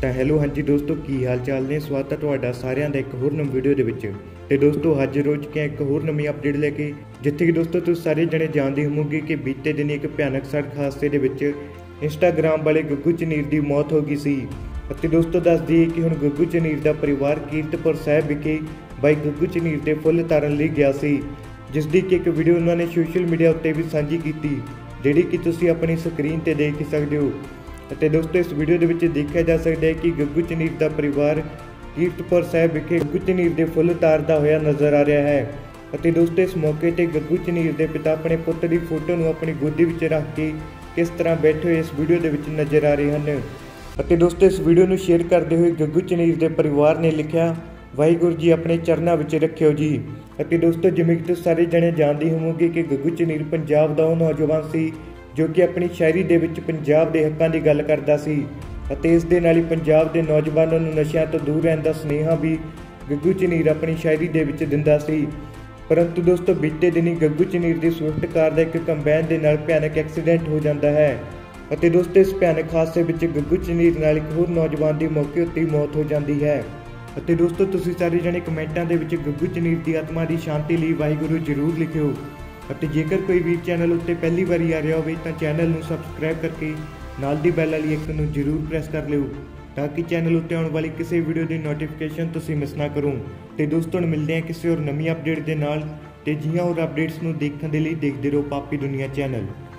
ਤਾਂ ਹੈਲੋ ਹਾਂਜੀ ਦੋਸਤੋ, ਕੀ ਹਾਲ ਚਾਲ ਨੇ। ਸਵਾਗਤ ਹੈ ਤੁਹਾਡਾ ਸਾਰਿਆਂ ਦਾ ਇੱਕ ਹੋਰ ਨਵੀਂ ਵੀਡੀਓ ਦੇ ਵਿੱਚ। ਤੇ ਦੋਸਤੋ ਅੱਜ ਰੋਜ਼ ਕੇ ਇੱਕ ਹੋਰ ਨਵੀਂ ਅਪਡੇਟ ਲੈ ਕੇ, ਜਿੱਥੇ ਕਿ ਦੋਸਤੋ ਤੁਸੀਂ ਸਾਰੇ ਜਣੇ ਜਾਣਦੇ ਹੋਵੋਗੇ ਕਿ ਬੀਤੇ ਦਿਨ ਇੱਕ ਭਿਆਨਕ ਸੜਕ ਹਾਦਸੇ ਦੇ ਵਿੱਚ ਇੰਸਟਾਗ੍ਰਾਮ ਵਾਲੇ ਗੱਗੂ ਝਨੀਰ ਦੀ ਮੌਤ ਹੋ ਗਈ ਸੀ। ਅਤੇ ਦੋਸਤੋ ਦੱਸ ਦਈਏ ਕਿ ਹੁਣ ਗੱਗੂ ਝਨੀਰ ਦਾ ਪਰਿਵਾਰ ਕੀਰਤਪੁਰ ਸਾਹਿਬ ਵਿਖੇ ਬਾਈ ਗੱਗੂ ਝਨੀਰ ਦੇ ਫੁੱਲ ਤਾਰਨ ਲਈ ਗਿਆ ਸੀ, ਜਿਸ ਦੀ ਕਿ ਇੱਕ ਵੀਡੀਓ ਉਹਨਾਂ ਨੇ ਸੋਸ਼ਲ ਮੀਡੀਆ ਉੱਤੇ ਵੀ ਸਾਂਝੀ ਕੀਤੀ, ਜਿਹੜੀ ਕਿ ਤੁਸੀਂ ਆਪਣੀ ਸਕਰੀਨ ਤੇ ਦੇਖ ਹੀ ਸਕਦੇ ਹੋ। ਅਤੇ ਦੋਸਤੋ ਇਸ ਵੀਡੀਓ ਦੇ ਵਿੱਚ ਦੇਖਿਆ ਜਾ ਸਕਦਾ ਹੈ ਕਿ ਗੱਗੂ ਝਨੀਰ ਦਾ ਪਰਿਵਾਰ ਕੀਰਤਪੁਰ ਸਾਹਿਬ ਵਿਖੇ ਗੱਗੂ ਝਨੀਰ ਦੇ ਫੁੱਲ ਤਾਰਦਾ ਹੋਇਆ ਨਜ਼ਰ ਆ ਰਿਹਾ ਹੈ। ਅਤੇ ਦੋਸਤੋ ਇਸ ਮੌਕੇ ਤੇ ਗੱਗੂ ਝਨੀਰ ਦੇ ਪਿਤਾ ਆਪਣੇ ਪੁੱਤ ਦੀ ਫੋਟੋ ਨੂੰ ਆਪਣੀ ਗੋਦੀ ਵਿੱਚ ਰੱਖ ਕੇ ਕਿਸ ਤਰ੍ਹਾਂ ਬੈਠੇ ਹੋਏ ਇਸ ਵੀਡੀਓ ਦੇ ਵਿੱਚ ਨਜ਼ਰ ਆ ਰਹੇ ਹਨ। ਅਤੇ ਦੋਸਤੋ ਇਸ ਵੀਡੀਓ ਨੂੰ ਸ਼ੇਅਰ ਕਰਦੇ ਹੋਏ ਗੱਗੂ ਝਨੀਰ ਦੇ ਪਰਿਵਾਰ ਨੇ ਲਿਖਿਆ, ਵਾਹਿਗੁਰੂ ਜੀ ਆਪਣੇ ਚਰਨਾਂ ਵਿੱਚ ਰੱਖਿਓ ਜੀ। ਅਤੇ ਦੋਸਤੋ ਜਿਵੇਂ ਕਿ ਤੁਸੀਂ ਸਾਰੇ ਜਣੇ ਜਾਣਦੇ ਹੋਵੋਗੇ ਕਿ ਗੱਗੂ ਝਨੀਰ ਪੰਜਾਬ ਦਾ ਉਹ ਨੌਜਵਾਨ ਸੀ ਜੋ ਕਿ ਆਪਣੀ ਸ਼ਾਇਰੀ ਦੇ ਵਿੱਚ ਪੰਜਾਬ ਦੇ ਹੱਕਾਂ ਦੀ ਗੱਲ ਕਰਦਾ ਸੀ, ਅਤੇ ਇਸ ਦੇ ਨਾਲ ਹੀ ਪੰਜਾਬ ਦੇ ਨੌਜਵਾਨਾਂ ਨੂੰ ਨਸ਼ਿਆਂ ਤੋਂ ਦੂਰ ਰਹਿਣ ਦਾ ਸੁਨੇਹਾ ਵੀ ਗੱਗੂ ਝਨੀਰ ਆਪਣੀ ਸ਼ਾਇਰੀ ਦੇ ਵਿੱਚ ਦਿੰਦਾ ਸੀ। ਪਰੰਤੂ ਦੋਸਤੋ ਬੀਤੇ ਦਿਨੀ ਗੱਗੂ ਝਨੀਰ ਦੀ ਸਵਿਫਟ ਕਾਰ ਦਾ ਇੱਕ ਕੰਬਾਈਨ ਦੇ ਨਾਲ ਭਿਆਨਕ ਐਕਸੀਡੈਂਟ ਹੋ ਜਾਂਦਾ ਹੈ। ਅਤੇ ਦੋਸਤੋ ਇਸ ਭਿਆਨਕ ਹਾਦਸੇ ਵਿੱਚ ਗੱਗੂ ਝਨੀਰ ਨਾਲ ਇੱਕ ਹੋਰ ਨੌਜਵਾਨ ਦੀ ਮੌਕੇ ਉੱਤੇ ਮੌਤ ਹੋ ਜਾਂਦੀ ਹੈ। ਅਤੇ ਦੋਸਤੋ ਤੁਸੀਂ ਸਾਰੇ ਜਣੇ ਕਮੈਂਟਾਂ ਦੇ ਵਿੱਚ ਗੱਗੂ ਝਨੀਰ ਦੀ ਆਤਮਾ ਦੀ ਸ਼ਾਂਤੀ ਲਈ ਵਾਹਿਗੁਰੂ ਜ਼ਰੂਰ ਲਿਖਿਓ। ਅਤੇ ਜੇਕਰ ਕੋਈ ਵੀ ਚੈਨਲ ਉੱਤੇ ਪਹਿਲੀ ਵਾਰੀ ਆ ਰਿਹਾ ਹੋਵੇ ਤਾਂ ਚੈਨਲ ਨੂੰ ਸਬਸਕ੍ਰਾਈਬ ਕਰਕੇ ਨਾਲ ਦੀ ਬੈਲ ਵਾਲੀ ਆਈਕਨ ਨੂੰ ਜ਼ਰੂਰ ਪ੍ਰੈਸ ਕਰ ਲਿਓ, ਤਾਂ ਕਿ ਚੈਨਲ ਉੱਤੇ ਆਉਣ ਵਾਲੀ ਕਿਸੇ ਵੀਡੀਓ ਦੀ ਨੋਟੀਫਿਕੇਸ਼ਨ ਤੁਸੀਂ ਮਿਸ ਨਾ ਕਰੋ। ਤੇ ਦੋਸਤੋ ਮਿਲਦੇ ਹਾਂ ਕਿਸੇ ਹੋਰ ਨਵੀਂ ਅਪਡੇਟ ਦੇ ਨਾਲ, ਤੇ ਜੀਆਂ ਹੋਰ ਅਪਡੇਟਸ ਨੂੰ ਦੇਖਣ ਦੇ ਲਈ ਦੇਖਦੇ ਰਹੋ ਪਾਪੀ ਦੁਨੀਆ ਚੈਨਲ।